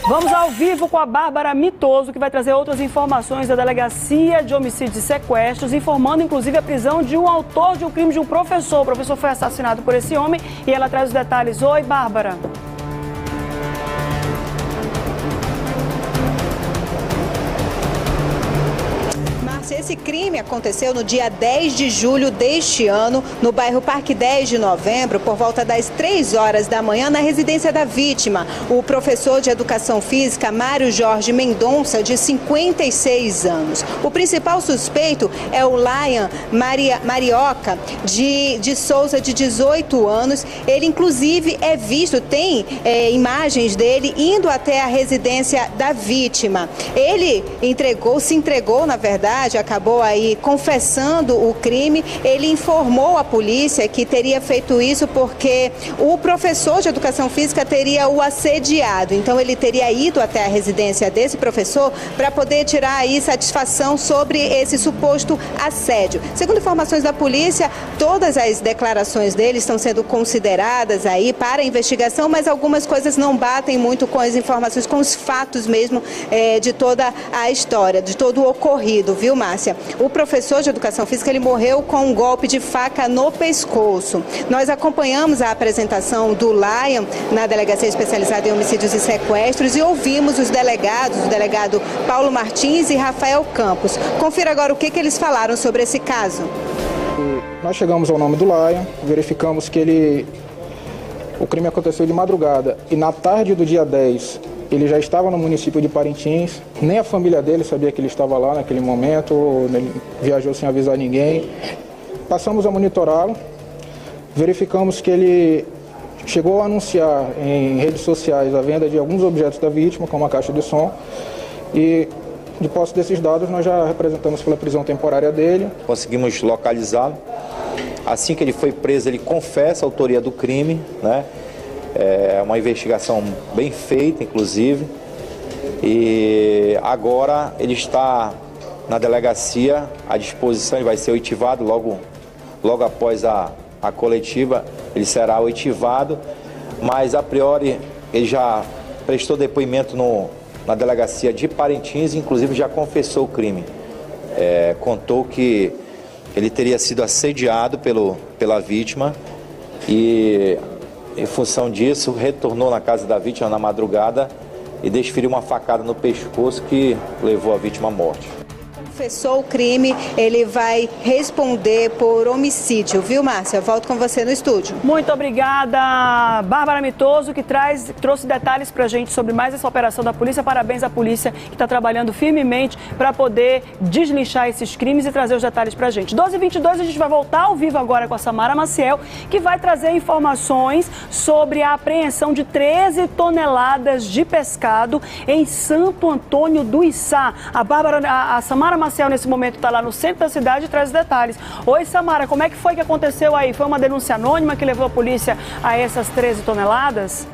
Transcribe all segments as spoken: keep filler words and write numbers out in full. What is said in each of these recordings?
Vamos ao vivo com a Bárbara Mitoso, que vai trazer outras informações da Delegacia de Homicídios e Sequestros, informando inclusive a prisão de um autor de um crime de um professor. O professor foi assassinado por esse homem e ela traz os detalhes. Oi, Bárbara. Esse crime aconteceu no dia dez de julho deste ano, no bairro Parque dez de Novembro, por volta das três horas da manhã, na residência da vítima, o professor de Educação Física, Mário Jorge Mendonça, de cinquenta e seis anos. O principal suspeito é o Lian Maria, Marioca, de, de Souza, de dezoito anos. Ele, inclusive, é visto, tem é, imagens dele indo até a residência da vítima. Ele entregou, se entregou, na verdade, acabou acabou aí confessando o crime. Ele informou a polícia que teria feito isso porque o professor de Educação Física teria o assediado. Então ele teria ido até a residência desse professor para poder tirar aí satisfação sobre esse suposto assédio. Segundo informações da polícia, todas as declarações dele estão sendo consideradas aí para a investigação, mas algumas coisas não batem muito com as informações, com os fatos mesmo é, de toda a história, de todo o ocorrido, viu, Márcia? O professor de Educação Física, ele morreu com um golpe de faca no pescoço. Nós acompanhamos a apresentação do Lian na Delegacia Especializada em Homicídios e Sequestros e ouvimos os delegados, o delegado Paulo Martins e Rafael Campos. Confira agora o que, que eles falaram sobre esse caso. Nós chegamos ao nome do Lian, verificamos que ele, o crime aconteceu de madrugada e na tarde do dia dez, ele já estava no município de Parintins, nem a família dele sabia que ele estava lá naquele momento, ele viajou sem avisar ninguém. Passamos a monitorá-lo, verificamos que ele chegou a anunciar em redes sociais a venda de alguns objetos da vítima, como a caixa de som, e de posse desses dados nós já representamos pela prisão temporária dele. Conseguimos localizá-lo. Assim que ele foi preso, ele confessa a autoria do crime, né? É uma investigação bem feita, inclusive, e agora ele está na delegacia à disposição, ele vai ser oitivado logo, logo após a, a coletiva, ele será oitivado, mas a priori ele já prestou depoimento no, na delegacia de Parintins, inclusive já confessou o crime. É, contou que ele teria sido assediado pelo, pela vítima e, em função disso, retornou na casa da vítima na madrugada e desferiu uma facada no pescoço que levou a vítima à morte. Confessou o crime, ele vai responder por homicídio, viu, Márcia? Volto com você no estúdio. Muito obrigada, Bárbara Mitoso, que traz, trouxe detalhes pra gente sobre mais essa operação da polícia. Parabéns à polícia que está trabalhando firmemente para poder deslinchar esses crimes e trazer os detalhes pra gente. doze e vinte e dois, a gente vai voltar ao vivo agora com a Samara Maciel, que vai trazer informações sobre a apreensão de treze toneladas de pescado em Santo Antônio do Içá. A Bárbara, a, a Samara Marcel, nesse momento, está lá no centro da cidade e traz os detalhes. Oi, Samara, como é que foi que aconteceu aí? Foi uma denúncia anônima que levou a polícia a essas treze toneladas?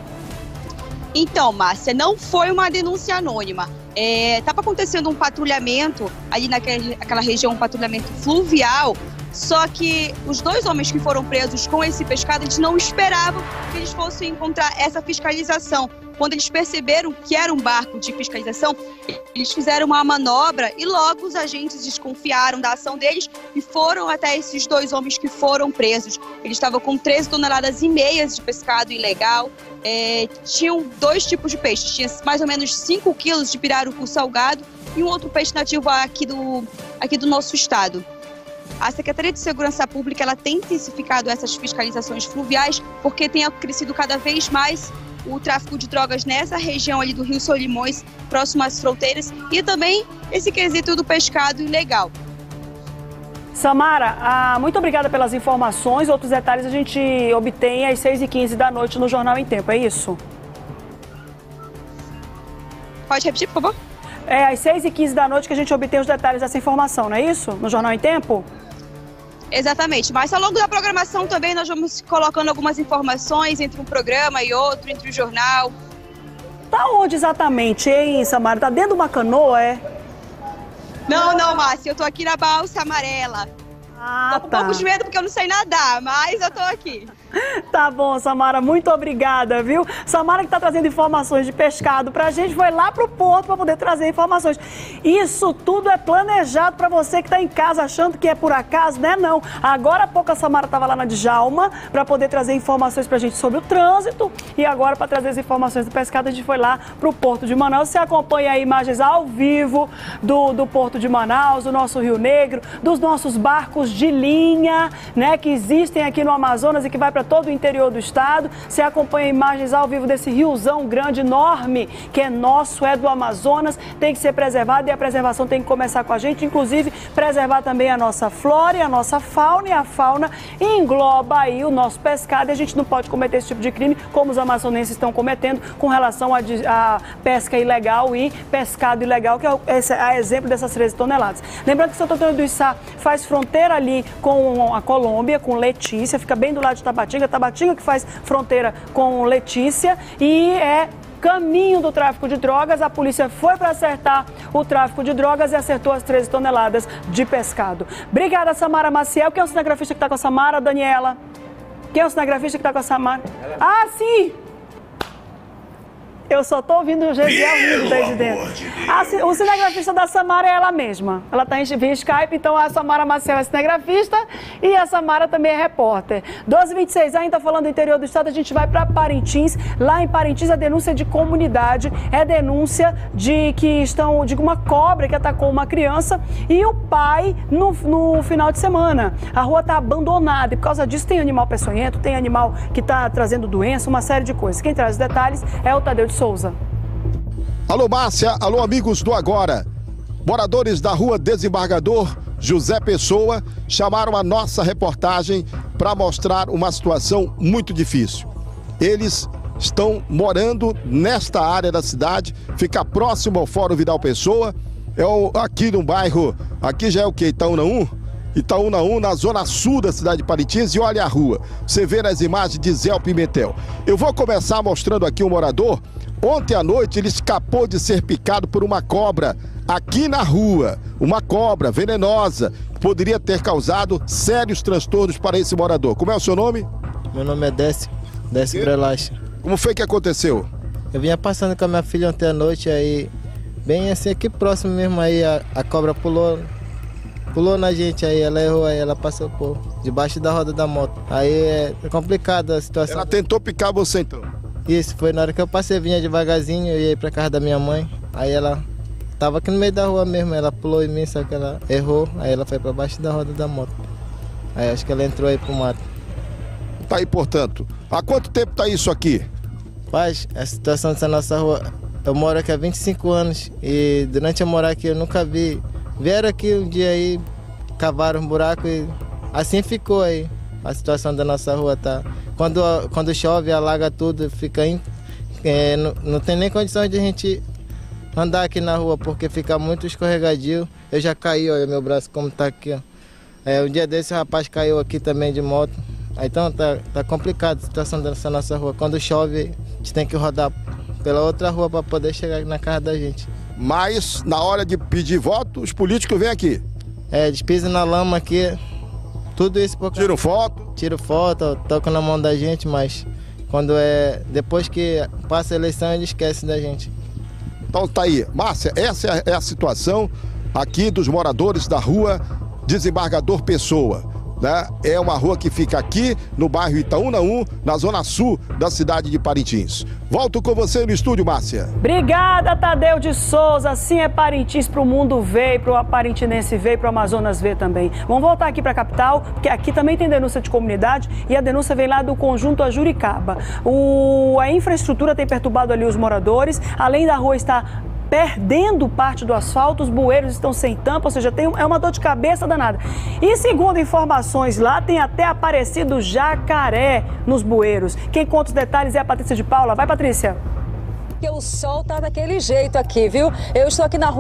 Então, Márcia, não foi uma denúncia anônima. Estava é, acontecendo um patrulhamento ali naquela região, um patrulhamento fluvial, só que os dois homens que foram presos com esse pescado, eles não esperavam que eles fossem encontrar essa fiscalização. Quando eles perceberam que era um barco de fiscalização, eles fizeram uma manobra e logo os agentes desconfiaram da ação deles e foram até esses dois homens que foram presos. Eles estavam com treze toneladas e meias de pescado ilegal, é, tinham dois tipos de peixes, tinha mais ou menos cinco quilos de pirarucu salgado e um outro peixe nativo aqui do, aqui do nosso estado. A Secretaria de Segurança Pública ela tem intensificado essas fiscalizações fluviais porque tem crescido cada vez mais o tráfico de drogas nessa região ali do Rio Solimões, próximo às fronteiras, e também esse quesito do pescado ilegal. Samara, ah, muito obrigada pelas informações. Outros detalhes a gente obtém às seis e quinze da noite no Jornal em Tempo, é isso? Pode repetir, por favor? É às seis e quinze da noite que a gente obtém os detalhes dessa informação, não é isso? No Jornal em Tempo? Exatamente, mas ao longo da programação também nós vamos colocando algumas informações entre um programa e outro, entre o jornal. Tá onde exatamente, hein, Samara? Tá dentro de uma canoa, é? Não, não, Márcia, eu tô aqui na balsa amarela. Ah, tô com tá. um pouco de medo porque eu não sei nadar, mas eu tô aqui. Tá bom, Samara, muito obrigada, viu? Samara que tá trazendo informações de pescado pra gente, foi lá pro porto para poder trazer informações. Isso tudo é planejado para você que tá em casa achando que é por acaso, né? Não. Agora há pouco a Samara tava lá na Djalma para poder trazer informações pra gente sobre o trânsito e agora para trazer as informações do pescado a gente foi lá pro porto de Manaus. Você acompanha aí imagens ao vivo do, do porto de Manaus, do nosso Rio Negro, dos nossos barcos de linha, né? Que existem aqui no Amazonas e que vai para todo o interior do estado. Você acompanha imagens ao vivo desse riozão grande, enorme, que é nosso, é do Amazonas, tem que ser preservado e a preservação tem que começar com a gente, inclusive preservar também a nossa flora e a nossa fauna, e a fauna engloba aí o nosso pescado e a gente não pode cometer esse tipo de crime como os amazonenses estão cometendo com relação à pesca ilegal e pescado ilegal, que é esse é a exemplo dessas treze toneladas. Lembrando que Santo Antônio do Içá faz fronteira ali com a Colômbia, com Letícia, fica bem do lado de Tabatinga, Tabatinga que faz fronteira com Letícia e é caminho do tráfico de drogas. A polícia foi para acertar o tráfico de drogas e acertou as treze toneladas de pescado. Obrigada, Samara Maciel. Quem é o cinegrafista que está com a Samara, Daniela? Quem é o cinegrafista que está com a Samara? Ah, sim! Eu só tô ouvindo o Gesiel rindo desde dentro. A, o cinegrafista da Samara é ela mesma. Ela tá em via Skype, então a Samara Maciel é cinegrafista e a Samara também é repórter. doze e vinte e seis, ainda falando do interior do estado, a gente vai para Parintins. Lá em Parintins, a denúncia de comunidade é denúncia de que estão de uma cobra que atacou uma criança e o pai no, no final de semana. A rua tá abandonada e por causa disso tem animal peçonhento, tem animal que tá trazendo doença, uma série de coisas. Quem traz os detalhes é o Tadeu de Souza. Alô, Márcia, alô, amigos do Agora. Moradores da rua Desembargador José Pessoa chamaram a nossa reportagem para mostrar uma situação muito difícil. Eles estão morando nesta área da cidade, fica próximo ao Fórum Vidal Pessoa, é o, aqui no bairro, aqui já é o que? Itaúnaú? Itaúnaú, na zona sul da cidade de Parintins, e olha a rua, você vê nas imagens de Zé Pimentel. Eu vou começar mostrando aqui um morador. Ontem à noite ele escapou de ser picado por uma cobra aqui na rua. Uma cobra venenosa que poderia ter causado sérios transtornos para esse morador. Como é o seu nome? Meu nome é Décio, Décio Brelache. Como foi que aconteceu? Eu vinha passando com a minha filha ontem à noite, aí bem assim aqui próximo mesmo, aí a, a cobra pulou, pulou na gente, aí ela errou, aí ela passou por debaixo da roda da moto. Aí é complicada a situação. Ela tentou picar você então? Isso, foi na hora que eu passei, vinha devagarzinho, eu ia ir pra casa da minha mãe, aí ela tava aqui no meio da rua mesmo, ela pulou em mim, só que ela errou, aí ela foi pra baixo da roda da moto. Aí acho que ela entrou aí pro mato. Tá aí, portanto. Há quanto tempo tá isso aqui? Paz, a situação dessa nossa rua, eu moro aqui há vinte e cinco anos e durante eu morar aqui eu nunca vi, vieram aqui um dia aí, cavaram um buraco e assim ficou aí. A situação da nossa rua tá... Quando, quando chove, alaga tudo, fica... In, é, não, não tem nem condições de a gente andar aqui na rua, porque fica muito escorregadio. Eu já caí, olha meu braço como tá aqui, ó. É, um dia desse o rapaz caiu aqui também de moto. Então tá, tá complicado a situação dessa nossa rua. Quando chove, a gente tem que rodar pela outra rua para poder chegar na casa da gente. Mas na hora de pedir voto, os políticos vêm aqui? É, eles pisam na lama aqui. Tudo isso por causa... Tiro foto? Tiro foto, tocam na mão da gente, mas quando é... Depois que passa a eleição, eles esquecem da gente. Então tá aí. Márcia, essa é a situação aqui dos moradores da rua Desembargador Pessoa. Né? É uma rua que fica aqui no bairro Itaúnaú, na zona sul da cidade de Parintins. Volto com você no estúdio, Márcia. Obrigada, Tadeu de Souza. Assim é Parintins, para o mundo ver, para o parintinense ver, para o Amazonas ver também. Vamos voltar aqui para a capital, porque aqui também tem denúncia de comunidade e a denúncia vem lá do conjunto Ajuricaba. O... A infraestrutura tem perturbado ali os moradores, além da rua estar perdendo parte do asfalto, os bueiros estão sem tampa, ou seja, tem, é uma dor de cabeça danada. E segundo informações lá, tem até aparecido jacaré nos bueiros. Quem conta os detalhes é a Patrícia de Paula. Vai, Patrícia. Porque o sol tá daquele jeito aqui, viu? Eu estou aqui na rua Sequeira.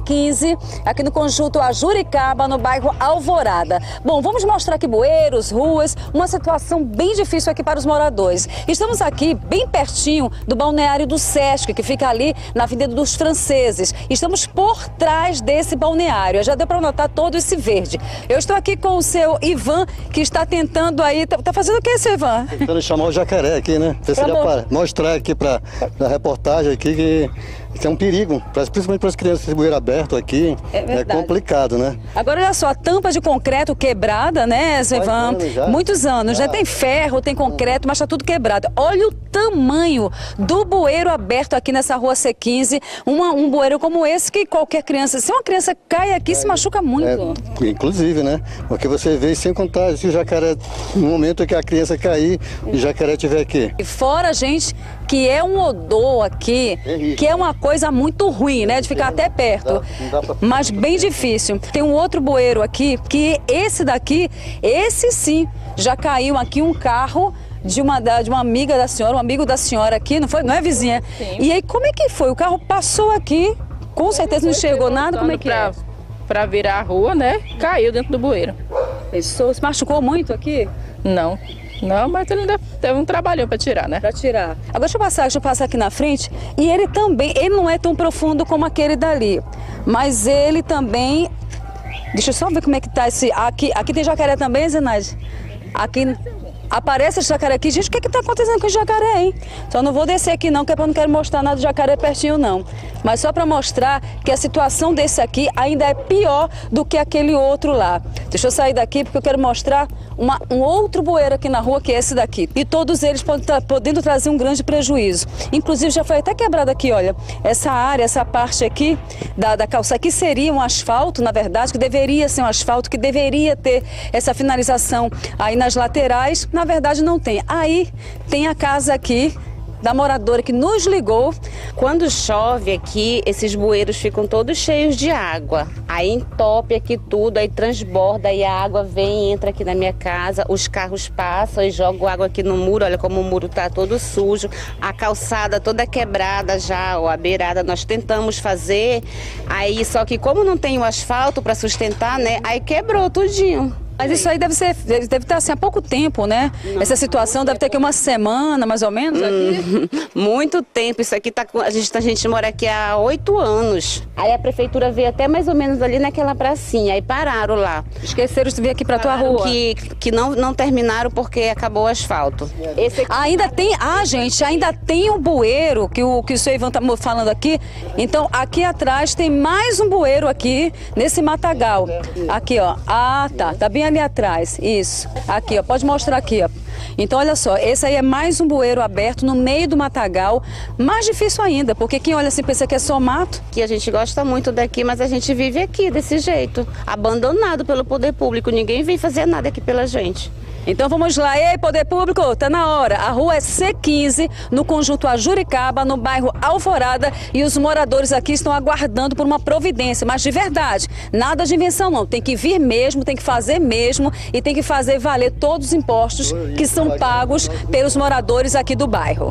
quinze, aqui no conjunto Ajuricaba, no bairro Alvorada. Bom, vamos mostrar aqui bueiros, ruas, uma situação bem difícil aqui para os moradores. Estamos aqui bem pertinho do balneário do Sesc, que fica ali na Avenida dos Franceses. Estamos por trás desse balneário, já deu para notar todo esse verde. Eu estou aqui com o seu Ivan, que está tentando aí, tá, tá fazendo o que, seu Ivan? Tentando chamar o jacaré aqui, né? Pra para mostrar aqui para a reportagem aqui que isso é um perigo, principalmente para as crianças, esse bueiro aberto aqui, é, é complicado, né? Agora, olha só, a tampa de concreto quebrada, né, Zevan? Muitos anos, já. já tem ferro, tem concreto, mas está tudo quebrado. Olha o tamanho do bueiro aberto aqui nessa rua C quinze, uma, um bueiro como esse que qualquer criança, se uma criança cai aqui, é, se machuca muito. É, inclusive, né? Porque você vê, sem contar, se o jacaré, no momento que a criança cair, e o jacaré estiver aqui. E fora, gente, que é um odor aqui, é que é uma coisa muito ruim, né, de ficar até perto, mas bem difícil. Tem um outro bueiro aqui, que esse daqui, esse sim, já caiu aqui um carro de uma, de uma amiga da senhora, um amigo da senhora aqui, não foi? Não é, vizinha? Sim. E aí, como é que foi? O carro passou aqui, com certeza não enxergou nada, como é que é? Para virar a rua, né, caiu dentro do bueiro. Pessoa, se machucou muito aqui? Não. Não, mas ele ainda teve um trabalhão para tirar, né? Para tirar. Agora deixa eu passar, deixa eu passar aqui na frente. E ele também, ele não é tão profundo como aquele dali, mas ele também... Deixa eu só ver como é que tá esse... Aqui, aqui tem jacaré também, Zenaide? Aqui... Aparece esse jacaré aqui. Gente, o que que tá acontecendo com o jacaré, hein? Só não vou descer aqui não, que eu não quero mostrar nada de jacaré pertinho não. Mas só para mostrar que a situação desse aqui ainda é pior do que aquele outro lá. Deixa eu sair daqui porque eu quero mostrar uma, um outro bueiro aqui na rua, que é esse daqui. E todos eles podem tra podendo trazer um grande prejuízo. Inclusive já foi até quebrado aqui, olha. Essa área, essa parte aqui da, da calçada, aqui seria um asfalto, na verdade, que deveria ser um asfalto, que deveria ter essa finalização aí nas laterais. Na verdade não tem. Aí tem a casa aqui da moradora que nos ligou. Quando chove aqui, esses bueiros ficam todos cheios de água. Aí entope aqui tudo, aí transborda e a água vem e entra aqui na minha casa. Os carros passam e jogam água aqui no muro. Olha como o muro tá todo sujo. A calçada toda quebrada já, ó, a beirada nós tentamos fazer. Aí só que como não tem o asfalto para sustentar, né? Aí quebrou tudinho. Mas isso aí deve ser, deve estar assim há pouco tempo, né? Não, essa situação deve ter aqui uma semana, mais ou menos, aqui? Hum, muito tempo. Isso aqui tá com... A gente, a gente mora aqui há oito anos. Aí a prefeitura veio até mais ou menos ali naquela pracinha. Aí pararam lá. Esqueceram de vir aqui pra tua rua? Que, que não, não terminaram porque acabou o asfalto. Esse aqui... Ainda tem... Ah, gente, ainda tem um bueiro que o, que o seu Ivan tá falando aqui. Então, aqui atrás tem mais um bueiro aqui, nesse matagal. Aqui, ó. Ah, tá. Tá bem ali atrás, isso. Aqui, ó, pode mostrar aqui, ó. Então, olha só, esse aí é mais um bueiro aberto no meio do matagal, mais difícil ainda, porque quem olha assim pensa que é só mato. Que a gente gosta muito daqui, mas a gente vive aqui desse jeito, abandonado pelo poder público, ninguém vem fazer nada aqui pela gente. Então vamos lá, ei, poder público, tá na hora. A rua é C quinze, no conjunto Ajuricaba, no bairro Alvorada, e os moradores aqui estão aguardando por uma providência, mas de verdade, nada de invenção não, tem que vir mesmo, tem que fazer mesmo e tem que fazer valer todos os impostos que são pagos pelos moradores aqui do bairro.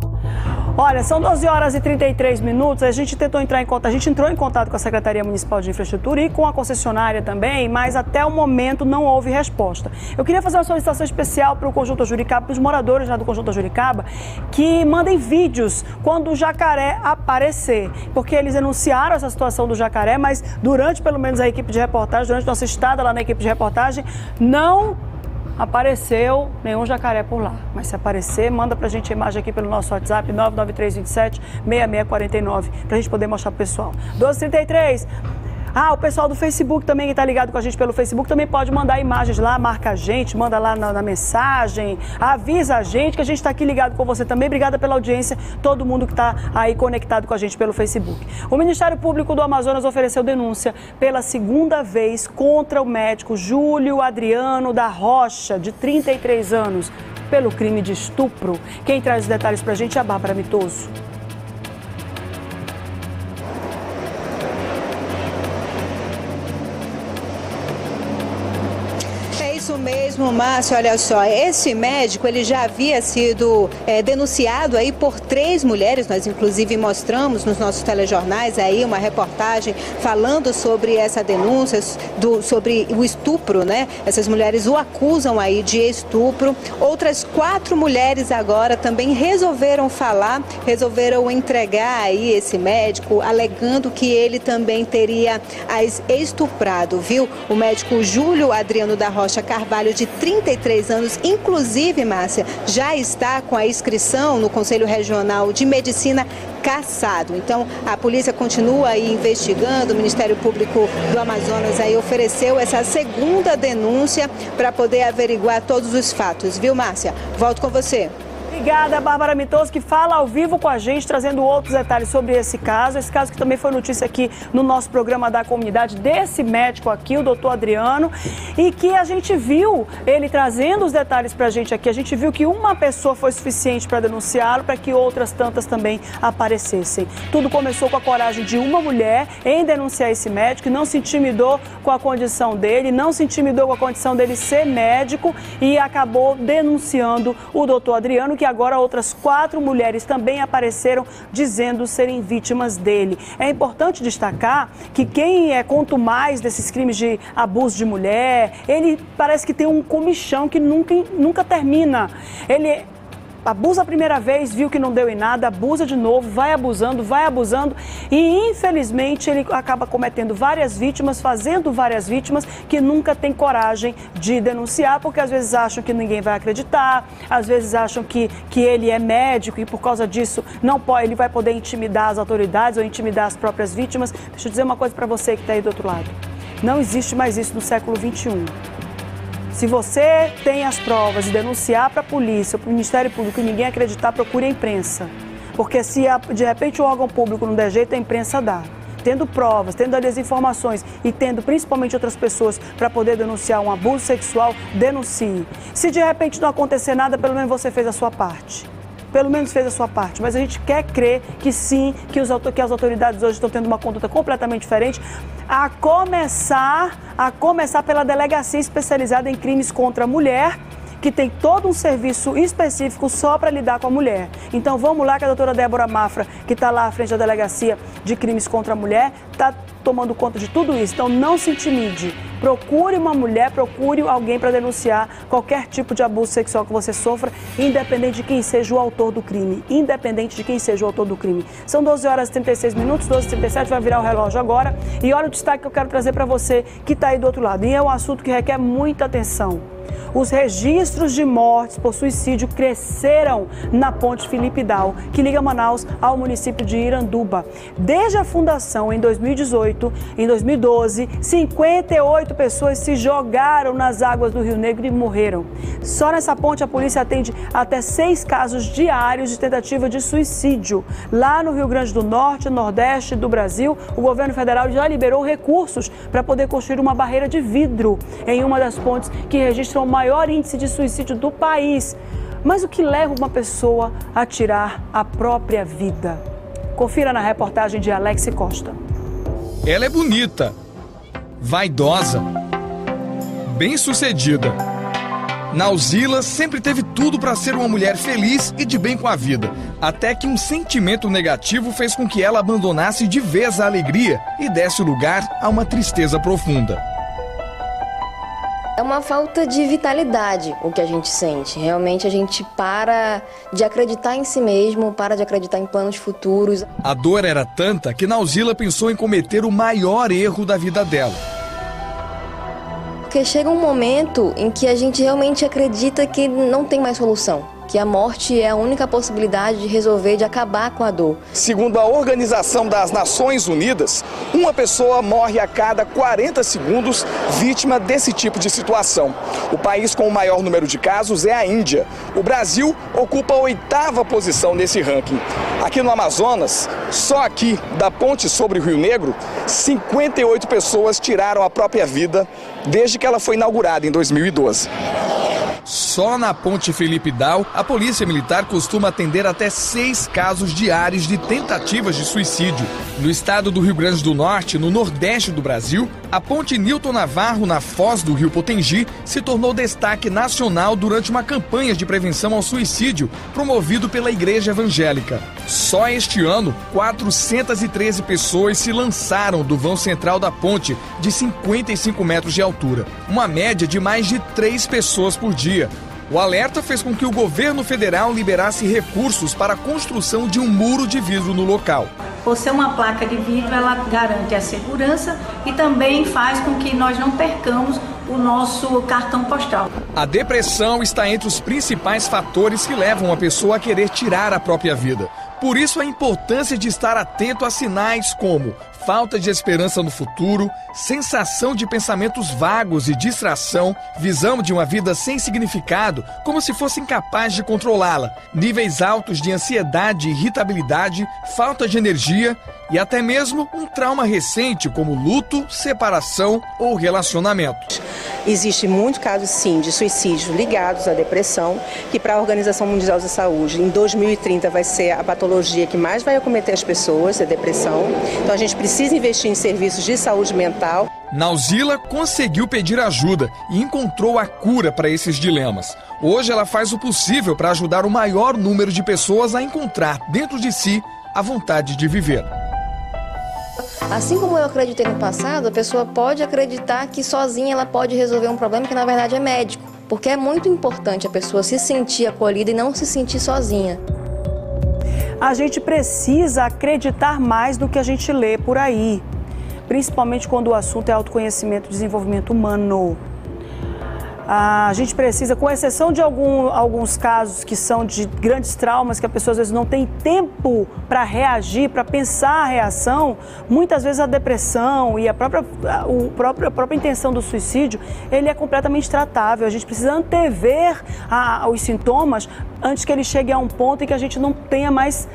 Olha, são doze horas e trinta e três minutos, a gente tentou entrar em contato, a gente entrou em contato com a Secretaria Municipal de Infraestrutura e com a concessionária também, mas até o momento não houve resposta. Eu queria fazer uma solicitação especial para o Conjunto Ajuricaba, para os moradores lá do Conjunto Ajuricaba, que mandem vídeos quando o jacaré aparecer, porque eles anunciaram essa situação do jacaré, mas durante pelo menos a equipe de reportagem, durante nossa estada lá na equipe de reportagem, não apareceu nenhum jacaré por lá. Mas se aparecer, manda pra gente a imagem aqui pelo nosso WhatsApp nove nove três dois sete, seis seis quatro nove pra gente poder mostrar pro pessoal. doze e trinta e três. Ah, o pessoal do Facebook também, que está ligado com a gente pelo Facebook, também pode mandar imagens lá, marca a gente, manda lá na, na mensagem, avisa a gente que a gente está aqui ligado com você também. Obrigada pela audiência, todo mundo que está aí conectado com a gente pelo Facebook. O Ministério Público do Amazonas ofereceu denúncia pela segunda vez contra o médico Júlio Adriano da Rocha, de trinta e três anos, pelo crime de estupro. Quem traz os detalhes para a gente é a Bárbara Mitoso. Isso mesmo. mesmo, Márcio. Olha só, esse médico ele já havia sido é, denunciado aí por três mulheres. Nós inclusive mostramos nos nossos telejornais aí uma reportagem falando sobre essa denúncia, do, sobre o estupro, né? Essas mulheres o acusam aí de estupro. Outras quatro mulheres agora também resolveram falar, resolveram entregar aí esse médico, alegando que ele também teria as estuprado, viu? O médico Júlio Adriano da Rocha Carvalho, de trinta e três anos, inclusive, Márcia, já está com a inscrição no Conselho Regional de Medicina cassado. Então, a polícia continua aí investigando, o Ministério Público do Amazonas aí ofereceu essa segunda denúncia para poder averiguar todos os fatos, viu, Márcia? Volto com você. Obrigada, Bárbara Mitoso, que fala ao vivo com a gente, trazendo outros detalhes sobre esse caso. Esse caso que também foi notícia aqui no nosso programa da comunidade, desse médico aqui, o doutor Adriano, e que a gente viu ele trazendo os detalhes pra gente aqui. A gente viu que uma pessoa foi suficiente para denunciá-lo, para que outras tantas também aparecessem. Tudo começou com a coragem de uma mulher em denunciar esse médico, que não se intimidou com a condição dele, não se intimidou com a condição dele ser médico e acabou denunciando o doutor Adriano, que agora outras quatro mulheres também apareceram dizendo serem vítimas dele. É importante destacar que quem é contumaz desses crimes de abuso de mulher, ele parece que tem um comichão que nunca, nunca termina. Ele abusa a primeira vez, viu que não deu em nada, abusa de novo, vai abusando, vai abusando e, infelizmente, ele acaba cometendo várias vítimas, fazendo várias vítimas que nunca tem coragem de denunciar, porque às vezes acham que ninguém vai acreditar, às vezes acham que, que ele é médico e por causa disso não pode, ele vai poder intimidar as autoridades ou intimidar as próprias vítimas. Deixa eu dizer uma coisa para você que está aí do outro lado. Não existe mais isso no século vinte e um. Se você tem as provas e denunciar para a polícia, para o Ministério Público e ninguém acreditar, procure a imprensa. Porque se de repente o órgão público não der jeito, a imprensa dá. Tendo provas, tendo ali as informações e tendo principalmente outras pessoas para poder denunciar um abuso sexual, denuncie. Se de repente não acontecer nada, pelo menos você fez a sua parte. Pelo menos fez a sua parte, mas a gente quer crer que sim, que, os, que as autoridades hoje estão tendo uma conduta completamente diferente, a começar, a começar pela Delegacia Especializada em Crimes contra a Mulher, que tem todo um serviço específico só para lidar com a mulher. Então vamos lá que a doutora Débora Mafra, que está lá à frente da Delegacia de Crimes contra a Mulher, está tomando conta de tudo isso. Então não se intimide. Procure uma mulher, procure alguém para denunciar qualquer tipo de abuso sexual que você sofra, independente de quem seja o autor do crime. Independente de quem seja o autor do crime. São doze horas e trinta e seis minutos, doze e trinta e sete, vai virar o relógio agora. E olha o destaque que eu quero trazer para você que está aí do outro lado. E é um assunto que requer muita atenção. Os registros de mortes por suicídio cresceram na ponte Felipe Dal, que liga Manaus ao município de Iranduba. Desde a fundação, em dois mil e dezoito, em dois mil e doze, cinquenta e oito pessoas se jogaram nas águas do Rio Negro e morreram. Só nessa ponte a polícia atende até seis casos diários de tentativa de suicídio. Lá no Rio Grande do Norte, Nordeste do Brasil, o governo federal já liberou recursos para poder construir uma barreira de vidro em uma das pontes que registram o maior índice de suicídio do país. Mas o que leva uma pessoa a tirar a própria vida? Confira na reportagem de Alex Costa. Ela é bonita, vaidosa, bem-sucedida. Nauzila sempre teve tudo para ser uma mulher feliz e de bem com a vida, até que um sentimento negativo fez com que ela abandonasse de vez a alegria e desse lugar a uma tristeza profunda. É uma falta de vitalidade o que a gente sente. Realmente a gente para de acreditar em si mesmo, para de acreditar em planos futuros. A dor era tanta que Nauzila pensou em cometer o maior erro da vida dela. Porque chega um momento em que a gente realmente acredita que não tem mais solução. Que a morte é a única possibilidade de resolver, de acabar com a dor. Segundo a Organização das Nações Unidas, uma pessoa morre a cada quarenta segundos vítima desse tipo de situação. O país com o maior número de casos é a Índia. O Brasil ocupa a oitava posição nesse ranking. Aqui no Amazonas, só aqui da ponte sobre o Rio Negro, cinquenta e oito pessoas tiraram a própria vida desde que ela foi inaugurada em dois mil e doze. Só na ponte Felipe Dal, a polícia militar costuma atender até seis casos diários de tentativas de suicídio. No estado do Rio Grande do Norte, no nordeste do Brasil, a A ponte Nilton Navarro, na foz do rio Potengi, se tornou destaque nacional durante uma campanha de prevenção ao suicídio promovido pela Igreja Evangélica. Só este ano, quatrocentas e treze pessoas se lançaram do vão central da ponte, de cinquenta e cinco metros de altura, uma média de mais de três pessoas por dia. O alerta fez com que o governo federal liberasse recursos para a construção de um muro de vidro no local. Por ser uma placa de vidro, ela garante a segurança e também faz com que nós não percamos o nosso cartão postal. A depressão está entre os principais fatores que levam a pessoa a querer tirar a própria vida. Por isso, a importância de estar atento a sinais como falta de esperança no futuro, sensação de pensamentos vagos e distração, visão de uma vida sem significado, como se fosse incapaz de controlá-la, níveis altos de ansiedade e irritabilidade, falta de energia e até mesmo um trauma recente como luto, separação ou relacionamento. Existe muito casos, sim, de suicídios ligados à depressão, que para a Organização Mundial da Saúde, em dois mil e trinta, vai ser a patologia que mais vai acometer as pessoas, a depressão. Então a gente precisa investir em serviços de saúde mental. Nauzila conseguiu pedir ajuda e encontrou a cura para esses dilemas. Hoje ela faz o possível para ajudar o maior número de pessoas a encontrar dentro de si a vontade de viver. Assim como eu acreditei no passado, a pessoa pode acreditar que sozinha ela pode resolver um problema que na verdade é médico. Porque é muito importante a pessoa se sentir acolhida e não se sentir sozinha. A gente precisa acreditar mais no que a gente lê por aí, principalmente quando o assunto é autoconhecimento e desenvolvimento humano. A gente precisa, com exceção de algum, alguns casos que são de grandes traumas, que a pessoa às vezes não tem tempo para reagir, para pensar a reação, muitas vezes a depressão e a própria, a, o próprio, a própria intenção do suicídio, ele é completamente tratável. A gente precisa antever a, os sintomas antes que ele chegue a um ponto em que a gente não tenha mais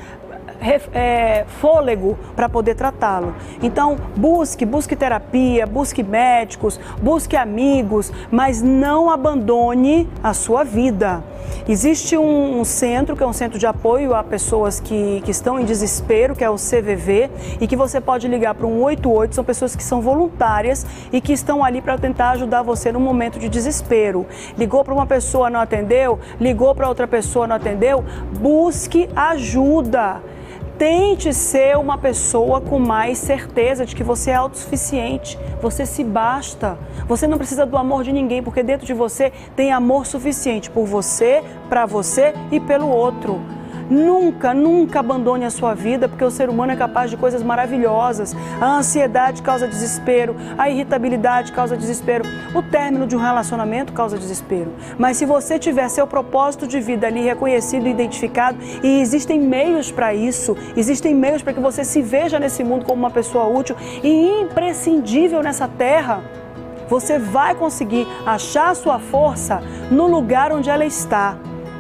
É, fôlego para poder tratá-lo. Então, busque, busque terapia, busque médicos, busque amigos, mas não abandone a sua vida. Existe um, um centro, que é um centro de apoio a pessoas que, que estão em desespero, que é o C V V, e que você pode ligar para um oito oito, são pessoas que são voluntárias e que estão ali para tentar ajudar você no momento de desespero. Ligou para uma pessoa, não atendeu, ligou para outra pessoa, não atendeu, busque ajuda. Tente ser uma pessoa com mais certeza de que você é autossuficiente, você se basta. Você não precisa do amor de ninguém, porque dentro de você tem amor suficiente por você, para você e pelo outro. Nunca, nunca abandone a sua vida, porque o ser humano é capaz de coisas maravilhosas. A ansiedade causa desespero, a irritabilidade causa desespero, o término de um relacionamento causa desespero. Mas se você tiver seu propósito de vida ali reconhecido e identificado, e existem meios para isso, existem meios para que você se veja nesse mundo como uma pessoa útil e imprescindível nessa terra, você vai conseguir achar a sua força no lugar onde ela está,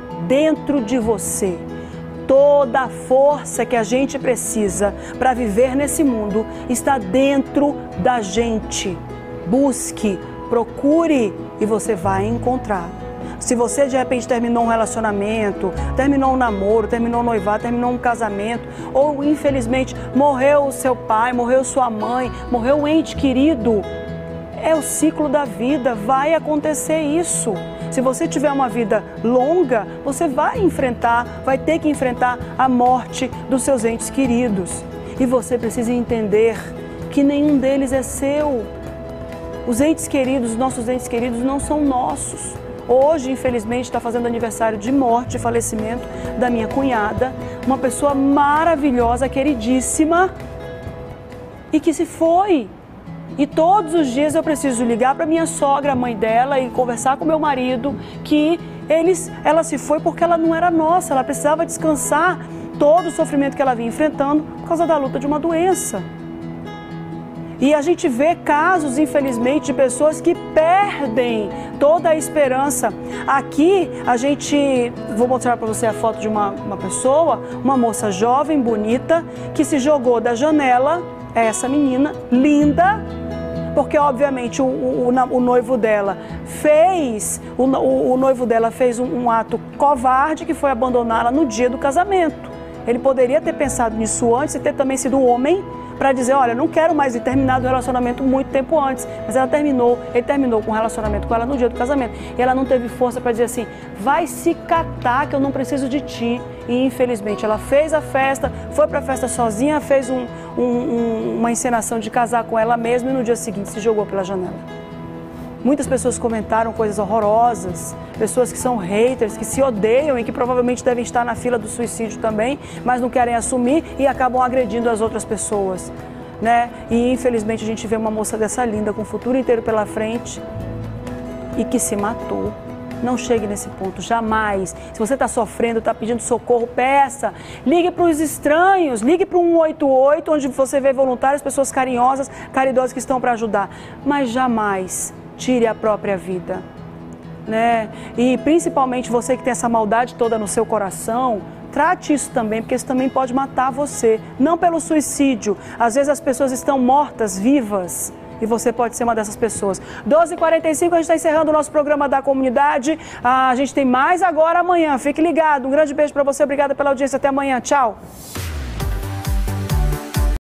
dentro de você. Toda a força que a gente precisa para viver nesse mundo está dentro da gente. Busque, procure e você vai encontrar. Se você de repente terminou um relacionamento, terminou um namoro, terminou um noivado, terminou um casamento, ou infelizmente morreu o seu pai, morreu sua mãe, morreu um ente querido, é o ciclo da vida, vai acontecer isso. Se você tiver uma vida longa, você vai enfrentar, vai ter que enfrentar a morte dos seus entes queridos. E você precisa entender que nenhum deles é seu. Os entes queridos, nossos entes queridos não são nossos. Hoje, infelizmente, está fazendo aniversário de morte, de falecimento da minha cunhada, uma pessoa maravilhosa, queridíssima, e que se foi. E todos os dias eu preciso ligar para minha sogra, a mãe dela, e conversar com meu marido que eles, ela se foi porque ela não era nossa, ela precisava descansar todo o sofrimento que ela vinha enfrentando por causa da luta de uma doença. E a gente vê casos, infelizmente, de pessoas que perdem toda a esperança. Aqui, a gente... Vou mostrar para você a foto de uma, uma pessoa, uma moça jovem, bonita, que se jogou da janela, é essa menina, linda, porque, obviamente, o, o, o noivo dela fez, o, o noivo dela fez um, um ato covarde, que foi abandoná-la no dia do casamento. Ele poderia ter pensado nisso antes e ter também sido um homem para dizer, olha, não quero mais ir, terminado o relacionamento muito tempo antes. Mas ela terminou, ele terminou com o relacionamento com ela no dia do casamento. E ela não teve força para dizer assim, vai se catar que eu não preciso de ti. E infelizmente ela fez a festa, foi para a festa sozinha, fez um, um, um, uma encenação de casar com ela mesma e no dia seguinte se jogou pela janela. Muitas pessoas comentaram coisas horrorosas, pessoas que são haters, que se odeiam e que provavelmente devem estar na fila do suicídio também, mas não querem assumir e acabam agredindo as outras pessoas, né? E infelizmente a gente vê uma moça dessa linda, com o futuro inteiro pela frente e que se matou. Não chegue nesse ponto, jamais. Se você está sofrendo, está pedindo socorro, peça. Ligue para os estranhos, ligue para o um oito oito, onde você vê voluntários, pessoas carinhosas, caridosas que estão para ajudar. Mas jamais tire a própria vida, né? E principalmente você que tem essa maldade toda no seu coração, trate isso também, porque isso também pode matar você. Não pelo suicídio. Às vezes as pessoas estão mortas, vivas, e você pode ser uma dessas pessoas. doze e quarenta e cinco, a gente está encerrando o nosso programa da comunidade. Ah, a gente tem mais agora amanhã. Fique ligado. Um grande beijo para você. Obrigada pela audiência. Até amanhã. Tchau.